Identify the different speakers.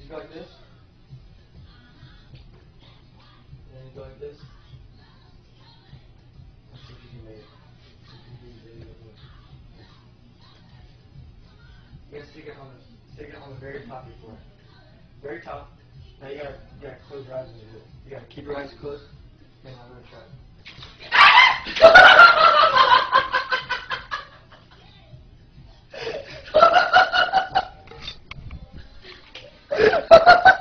Speaker 1: You go like this. And then you go like this. Let's see if you can make it. You gotta stick it on the very top of your forehead. Very top. Now you gotta close your eyes when you do it. You gotta keep your eyes closed. And I'm gonna try it.